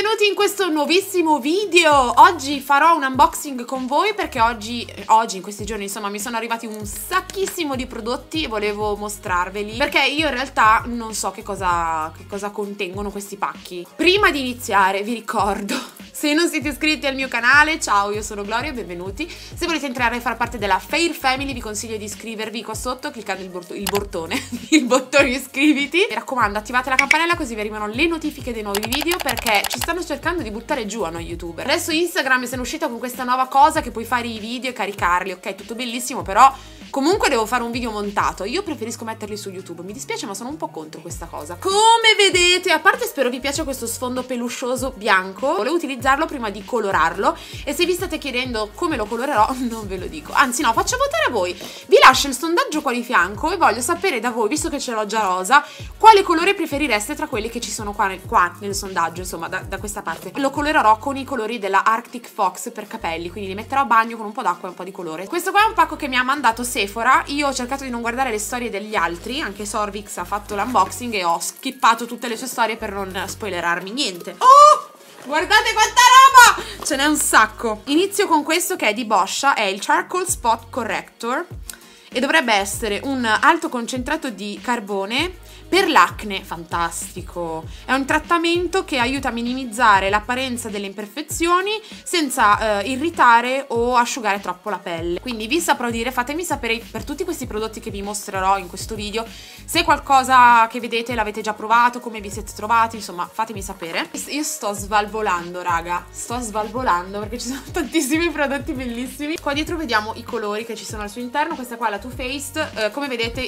benvenuti in questo nuovissimo video. Oggi farò un unboxing con voi perché oggi in questi giorni insomma mi sono arrivati un sacchissimo di prodotti e volevo mostrarveli, perché io in realtà non so che cosa contengono questi pacchi. Prima di iniziare vi ricordo, se non siete iscritti al mio canale, ciao, io sono Gloria, benvenuti. Se volete entrare a far parte della Fair Family vi consiglio di iscrivervi qua sotto cliccando il bottone iscriviti. Mi raccomando, attivate la campanella così vi arrivano le notifiche dei nuovi video, perché ci stanno cercando di buttare giù a noi youtuber. Adesso Instagram è uscita con questa nuova cosa che puoi fare i video e caricarli, ok, tutto bellissimo, però comunque devo fare un video montato. Io preferisco metterli su YouTube, mi dispiace ma sono un po' contro questa cosa. Come vedete, a parte spero vi piaccia questo sfondo peluscioso bianco, volevo utilizzarlo prima di colorarlo e se vi state chiedendo come lo colorerò non ve lo dico, anzi no, faccio votare a voi. Vi lascio il sondaggio qua di fianco e voglio sapere da voi, visto che ce l'ho già rosa, quale colore preferireste tra quelli che ci sono qua nel sondaggio, insomma da questa parte. Lo colorerò con i colori della Arctic Fox per capelli, quindi li metterò a bagno con un po' d'acqua e un po' di colore. Questo qua è un pacco che mi ha mandato Sephora. Io ho cercato di non guardare le storie degli altri, anche Sorvix ha fatto l'unboxing e ho skippato tutte le sue storie per non spoilerarmi niente. Oh! Guardate quanta roba! Ce n'è un sacco. Inizio con questo che è di Boscia, è il Charcoal Spot Corrector e dovrebbe essere un alto concentrato di carbone per l'acne. Fantastico! È un trattamento che aiuta a minimizzare l'apparenza delle imperfezioni senza irritare o asciugare troppo la pelle. Quindi vi saprò dire, fatemi sapere per tutti questi prodotti che vi mostrerò in questo video, se qualcosa che vedete l'avete già provato, come vi siete trovati, insomma fatemi sapere. Io sto svalvolando, raga, sto svalvolando perché ci sono tantissimi prodotti bellissimi. Qua dietro vediamo i colori che ci sono al suo interno. Questa qua è la Too Faced, come vedete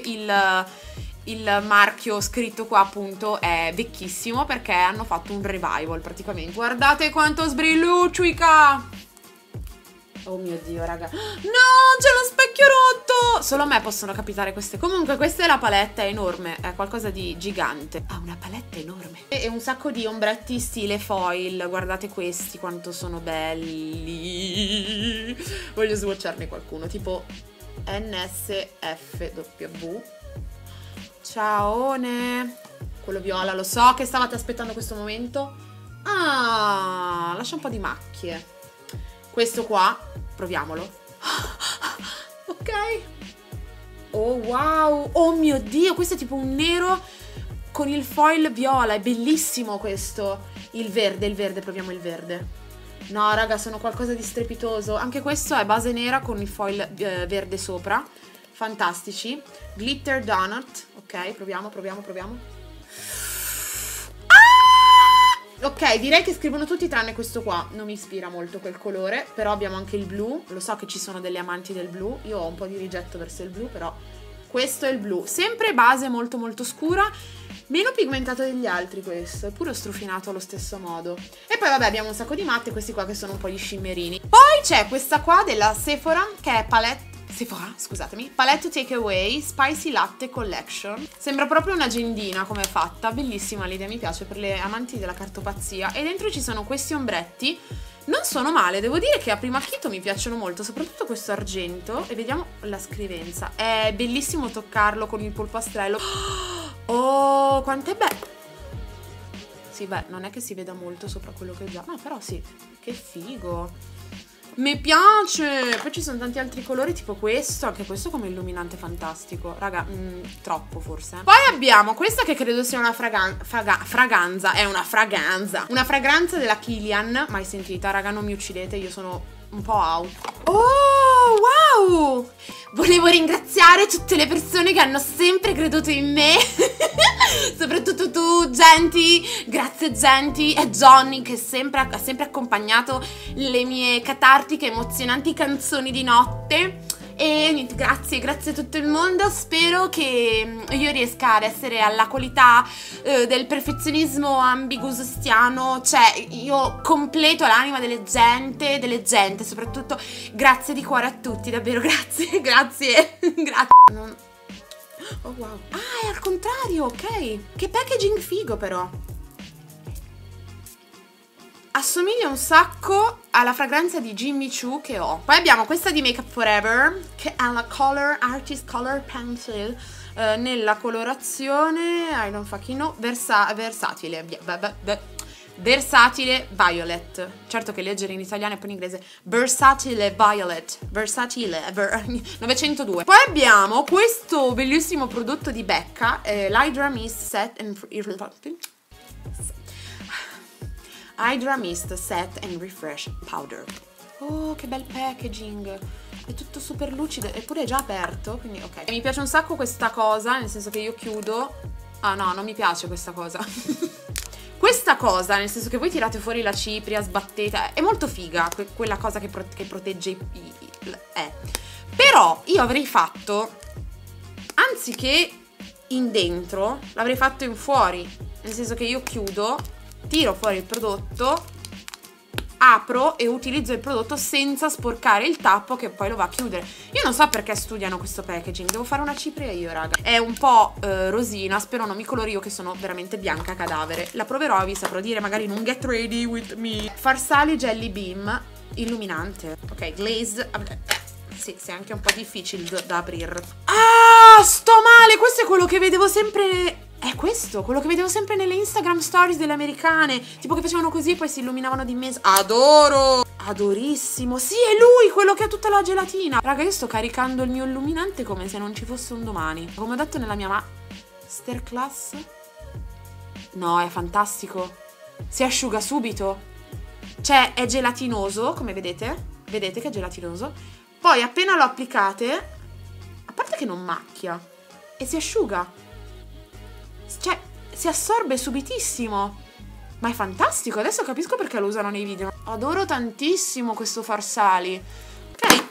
il marchio scritto qua appunto è vecchissimo perché hanno fatto un revival praticamente. Guardate quanto sbrilluccica! Oh mio Dio, raga. No, c'è lo specchio rotto! Solo a me possono capitare queste. Comunque questa è la paletta, è enorme, è qualcosa di gigante. Ha una paletta enorme. E un sacco di ombretti stile foil. Guardate questi quanto sono belli. Voglio swatcharne qualcuno, tipo NSFW. Ciaone. Quello viola, lo so che stavate aspettando questo momento. Ah, lascia un po' di macchie. Questo qua, proviamolo. Ok. Oh wow. Oh mio Dio, questo è tipo un nero con il foil viola. È bellissimo questo. Il verde, proviamo il verde. No raga, sono qualcosa di strepitoso. Anche questo è base nera con il foil verde sopra. Fantastici. Glitter Donut. Ok, proviamo. Ok, direi che scrivono tutti tranne questo qua. Non mi ispira molto quel colore. Però abbiamo anche il blu. Lo so che ci sono delle amanti del blu. Io ho un po' di rigetto verso il blu, però questo è il blu. Sempre base molto molto scura. Meno pigmentato degli altri questo. Eppure strufinato allo stesso modo. E poi vabbè abbiamo un sacco di matte. Questi qua che sono un po' gli shimmerini. Poi c'è questa qua della Sephora, che è Sephora, scusatemi, Palette Takeaway Spicy Latte Collection. Sembra proprio un'agendina come è fatta. Bellissima l'idea, mi piace per le amanti della cartopazia. E dentro ci sono questi ombretti. Non sono male, devo dire che a primo acchito mi piacciono molto, soprattutto questo argento. E vediamo la scrivenza. È bellissimo toccarlo con il polpastrello. Oh, quanto è bello. Sì, beh, non è che si veda molto sopra quello che ho già. No, però sì, che figo. Mi piace! Poi ci sono tanti altri colori tipo questo, anche questo come illuminante fantastico. Raga, troppo forse. Poi abbiamo questa che credo sia una fragranza. È una fragranza. Una fragranza della Kilian. Mai sentita, raga, non mi uccidete, io sono un po' out. Oh, wow! Volevo ringraziare tutte le persone che hanno sempre creduto in me. Soprattutto tu, Genti. Grazie Genti e Johnny che ha sempre accompagnato le mie catartiche emozionanti canzoni di notte. E niente, grazie a tutto il mondo. Spero che io riesca ad essere alla qualità del perfezionismo ambiguostiano. Cioè io completo l'anima delle gente, soprattutto grazie di cuore a tutti, davvero grazie. Oh wow. Ah, è al contrario, ok. Che packaging figo però. Assomiglia un sacco alla fragranza di Jimmy Choo che ho. Poi abbiamo questa di Makeup Forever, che è la Artist Color Pencil, nella colorazione I don't fucking know, versatile. Versatile Violet. Certo che leggere in italiano e poi in inglese. Versatile Violet. Versatile 902. Poi abbiamo questo bellissimo prodotto di Becca, l'Hydra Mist Set and Refresh Powder. Oh, che bel packaging. È tutto super lucido, eppure è già aperto, quindi ok. Mi piace un sacco questa cosa, nel senso che io chiudo. Ah no, non mi piace questa cosa. Questa cosa, nel senso che voi tirate fuori la cipria, sbattete, è molto figa, quella cosa che protegge Però io avrei fatto, anziché in dentro, l'avrei fatto in fuori. Nel senso che io chiudo, tiro fuori il prodotto, apro e utilizzo il prodotto senza sporcare il tappo che poi lo va a chiudere. Io non so perché studiano questo packaging. Devo fare una cipria io, raga. È un po' rosina, spero non mi colori io che sono veramente bianca cadavere. La proverò, vi saprò dire magari in un get ready with me. Farsali Jelly Beam illuminante. Ok, glazed. Sì, è anche un po' difficile da aprire. Ah, sto male. Questo è quello che vedevo sempre. È questo, quello che vedevo sempre nelle Instagram stories delle americane. Tipo che facevano così e poi si illuminavano di mezzo. Adoro! Adorissimo. Sì, è lui, quello che ha tutta la gelatina. Raga, io sto caricando il mio illuminante come se non ci fosse un domani. Come ho detto nella mia masterclass. No, è fantastico. Si asciuga subito. Cioè, è gelatinoso, come vedete. Vedete che è gelatinoso. Poi appena lo applicate, a parte che non macchia, e si asciuga. Cioè, si assorbe subitissimo. Ma è fantastico, adesso capisco perché lo usano nei video. Adoro tantissimo questo Farsali. Ok.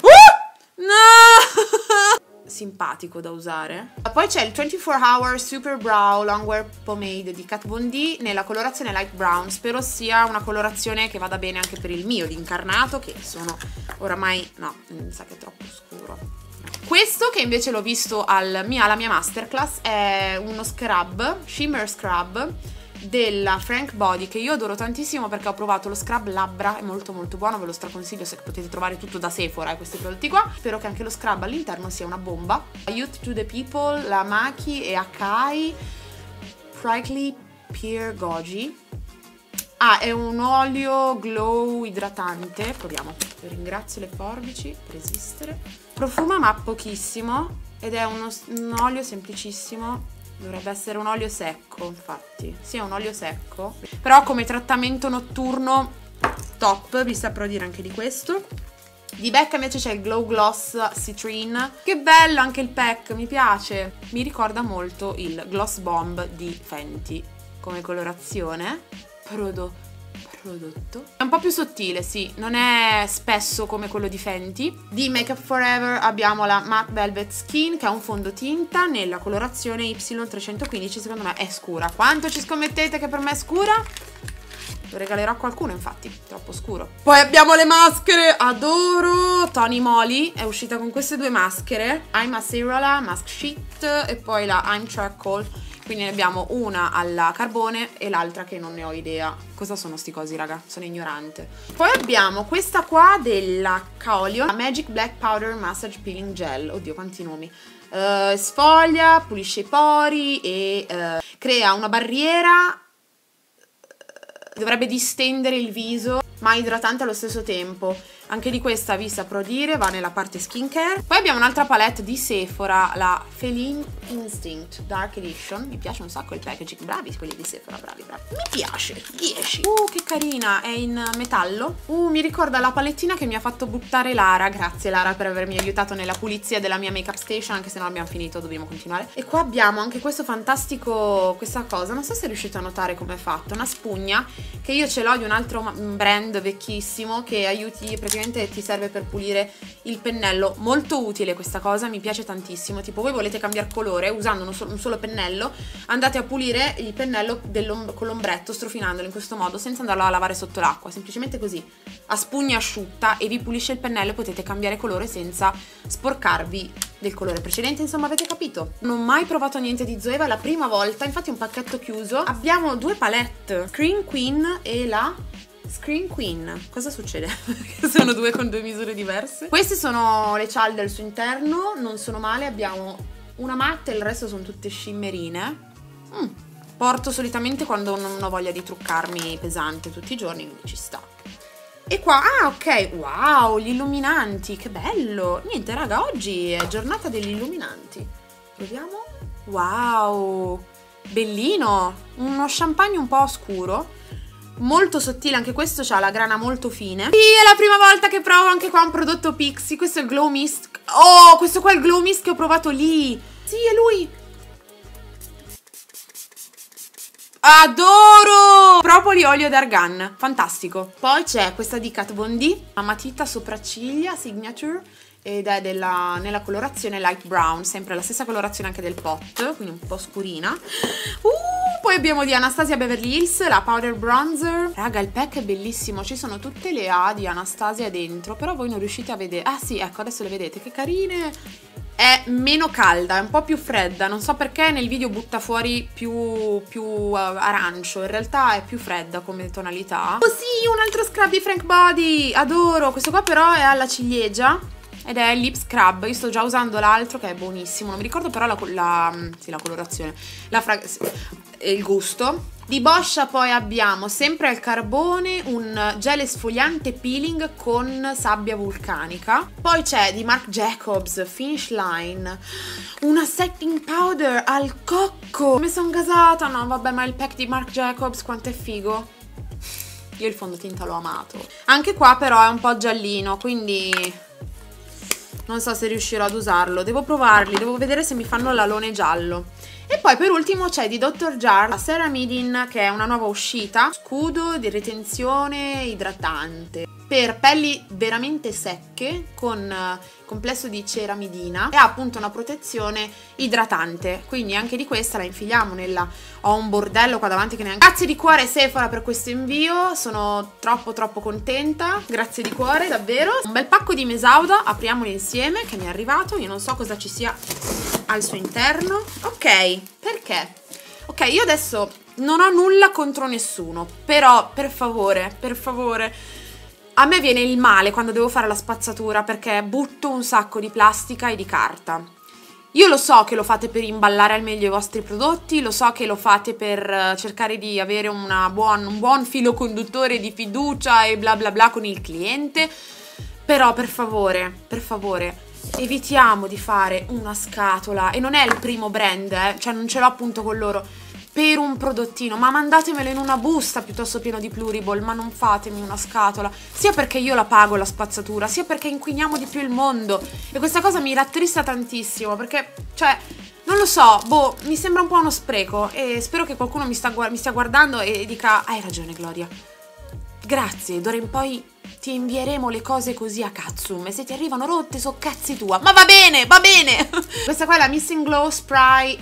No! Simpatico da usare. Poi c'è il 24 Hour Super Brow Longwear Pomade di Kat Von D nella colorazione light brown. Spero sia una colorazione che vada bene anche per il mio di incarnato, che sono oramai... no, mi sa che è troppo scuro. Questo che invece l'ho visto alla mia masterclass è uno scrub, shimmer scrub della Frank Body, che io adoro tantissimo perché ho provato lo scrub labbra, è molto molto buono, ve lo straconsiglio se potete trovare tutto da Sephora questi prodotti qua. Spero che anche lo scrub all'interno sia una bomba. Youth to the People, la Maki e Akai Prickly Pear Goji. Ah, è un olio glow idratante, proviamo. Ringrazio le forbici per esistere. Profuma ma pochissimo ed è un olio semplicissimo. Dovrebbe essere un olio secco, infatti. Sì, è un olio secco. Però come trattamento notturno top, vi saprò dire anche di questo. Di Becca invece c'è il Glow Gloss Citrine. Che bello anche il pack, mi piace. Mi ricorda molto il Gloss Bomb di Fenty come colorazione. Prodotto. È un po' più sottile, sì, non è spesso come quello di Fenty. Di Makeup Forever abbiamo la Matte Velvet Skin, che è un fondotinta nella colorazione Y315, secondo me è scura. Quanto ci scommettete che per me è scura? Lo regalerò a qualcuno, infatti, troppo scuro. Poi abbiamo le maschere, adoro! Tony Moly è uscita con queste due maschere, I'm Acerola Mask Sheet e poi la I'm Charcoal. Quindi ne abbiamo una alla carbone e l'altra che non ne ho idea. Cosa sono sti cosi, raga? Sono ignorante. Poi abbiamo questa qua della Kaolio, la Magic Black Powder Massage Peeling Gel. Oddio, quanti nomi. Sfoglia, pulisce i pori e crea una barriera. Dovrebbe distendere il viso, ma idratante allo stesso tempo. Anche di questa vi saprò dire, va nella parte skincare. Poi abbiamo un'altra palette di Sephora, la Feline Instinct Dark Edition. Mi piace un sacco il packaging, bravi quelli di Sephora, bravi. Mi piace, 10. Che carina, è in metallo. Mi ricorda la palettina che mi ha fatto buttare Lara. Grazie Lara per avermi aiutato nella pulizia della mia makeup station, anche se non abbiamo finito, dobbiamo continuare. E qua abbiamo anche questo fantastico, questa cosa, non so se riuscite a notare come è fatta, una spugna, che io ce l'ho di un altro brand vecchissimo, che aiuti praticamente, ti serve per pulire il pennello. Molto utile questa cosa, mi piace tantissimo. Tipo voi volete cambiare colore usando un solo pennello, andate a pulire il pennello con l'ombretto, strofinandolo in questo modo senza andarlo a lavare sotto l'acqua, semplicemente così, a spugna asciutta, e vi pulisce il pennello e potete cambiare colore senza sporcarvi del colore precedente. Insomma, avete capito? Non ho mai provato niente di Zoeva, è la prima volta, infatti è un pacchetto chiuso. Abbiamo due palette, Screen Queen e la Screen Queen. Cosa succede? Sono due con due misure diverse. Queste sono le cialde al suo interno, non sono male. Abbiamo una matte e il resto sono tutte shimmerine. porto solitamente quando non ho voglia di truccarmi pesante tutti i giorni, quindi ci sta. E qua, ah ok, wow, gli illuminanti, che bello. Niente raga, oggi è giornata degli illuminanti. Proviamo. Wow, bellino. Uno champagne un po' scuro, molto sottile, anche questo ha la grana molto fine. Sì, è la prima volta che provo anche qua un prodotto Pixi. Questo è il Glow Mist. Oh, questo qua è il Glow Mist che ho provato lì. Sì, è lui. Adoro! Propoli olio d'argan, fantastico. Poi c'è questa di Kat Von D, la matita sopracciglia Signature, ed è nella colorazione light brown, sempre la stessa colorazione anche del pot, quindi un po' scurina. Poi abbiamo di Anastasia Beverly Hills, la powder bronzer. Raga, il pack è bellissimo, ci sono tutte le A di Anastasia dentro, però voi non riuscite a vedere. Ah sì, ecco, adesso le vedete, che carine. È meno calda, è un po' più fredda, non so perché nel video butta fuori più arancio, in realtà è più fredda come tonalità. Oh sì, un altro scrub di Frank Body, adoro, questo qua però è alla ciliegia ed è il lip scrub. Io sto già usando l'altro che è buonissimo, non mi ricordo però la colorazione, il gusto. Di Boscia poi abbiamo sempre al carbone un gel esfoliante peeling con sabbia vulcanica. Poi c'è di Marc Jacobs Finish Line una setting powder al cocco. Mi sono gasata, no vabbè, ma il pack di Marc Jacobs quanto è figo. Io il fondotinta l'ho amato. Anche qua però è un po' giallino, quindi non so se riuscirò ad usarlo. Devo provarli, devo vedere se mi fanno l'alone giallo. E poi per ultimo c'è di Dr. Jart la Ceramidin, che è una nuova uscita, scudo di ritenzione idratante per pelli veramente secche con complesso di ceramidina e ha appunto una protezione idratante, quindi anche di questa la infiliamo nella... Ho un bordello qua davanti che neanche... Grazie di cuore Sephora per questo invio, sono troppo contenta, grazie di cuore davvero. Un bel pacco di Mesauda, apriamolo insieme che mi è arrivato, io non so cosa ci sia al suo interno. Ok, perché? Ok, io adesso non ho nulla contro nessuno, però per favore, a me viene il male quando devo fare la spazzatura perché butto un sacco di plastica e di carta. Io lo so che lo fate per imballare al meglio i vostri prodotti, lo so che lo fate per cercare di avere un buon filo conduttore di fiducia e bla bla bla con il cliente, però per favore, evitiamo di fare una scatola, e non è il primo brand, cioè non ce l'ho appunto con loro, per un prodottino, ma mandatemelo in una busta piuttosto pieno di Pluriball, ma non fatemi una scatola, sia perché io la pago la spazzatura, sia perché inquiniamo di più il mondo, e questa cosa mi rattrista tantissimo, perché, cioè, non lo so, boh, mi sembra un po' uno spreco, e spero che qualcuno mi stia guardando e dica, hai ragione Gloria, grazie, d'ora in poi ti invieremo le cose così a cazzum, e se ti arrivano rotte so cazzi tua, ma va bene, va bene. Questa qua è la Missing Glow Spray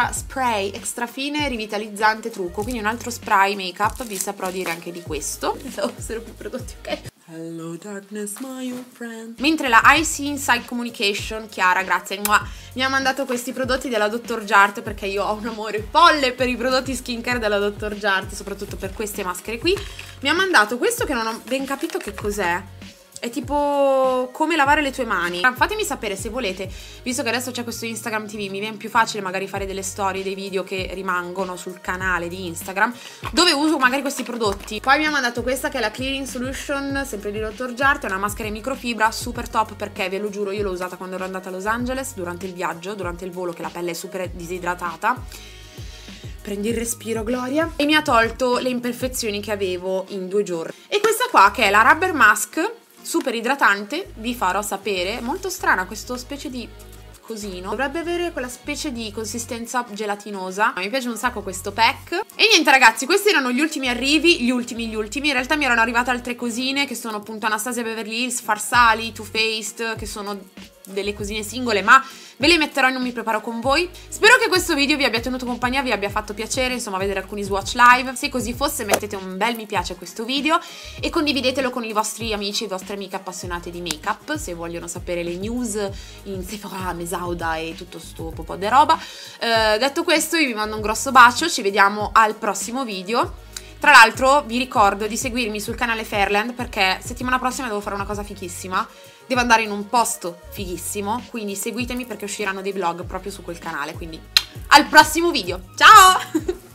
extra fine rivitalizzante trucco, quindi un altro spray make up, vi saprò dire anche di questo. Pensavo fossero più prodotti, ok? Hello darkness my old friend. Mentre la IC Inside Communication, Chiara, grazie, mi ha mandato questi prodotti della Dr. Jart, perché io ho un amore folle per i prodotti skincare della Dr. Jart, soprattutto per queste maschere qui. Mi ha mandato questo che non ho ben capito che cos'è. È tipo come lavare le tue mani. Fatemi sapere se volete, visto che adesso c'è questo Instagram TV, mi viene più facile magari fare delle storie, dei video che rimangono sul canale di Instagram, dove uso magari questi prodotti. Poi mi ha mandato questa che è la Clearing Solution, sempre di Dr. Jart, è una maschera in microfibra super top, perché ve lo giuro io l'ho usata quando ero andata a Los Angeles, durante il viaggio, durante il volo, che la pelle è super disidratata. Prendi il respiro Gloria. E mi ha tolto le imperfezioni che avevo in 2 giorni. E questa qua che è la Rubber Mask, super idratante, vi farò sapere, molto strana questo specie di cosino, dovrebbe avere quella specie di consistenza gelatinosa. Mi piace un sacco questo pack. E niente ragazzi, questi erano gli ultimi arrivi, gli ultimi, in realtà mi erano arrivate altre cosine che sono appunto Anastasia Beverly Hills, Farsali, Too Faced, che sono delle cosine singole, ma ve le metterò in un mi preparo con voi. Spero che questo video vi abbia tenuto compagnia, vi abbia fatto piacere, insomma, vedere alcuni swatch live. Se così fosse, mettete un bel mi piace a questo video e condividetelo con i vostri amici e le vostre amiche appassionate di make up, se vogliono sapere le news in Sephora, Mesauda e tutto sto po' di roba. Detto questo, io vi mando un grosso bacio, ci vediamo al prossimo video. Tra l'altro vi ricordo di seguirmi sul canale Fairland, perché settimana prossima devo fare una cosa fighissima. Devo andare in un posto fighissimo, quindi seguitemi perché usciranno dei vlog proprio su quel canale. Quindi al prossimo video, ciao!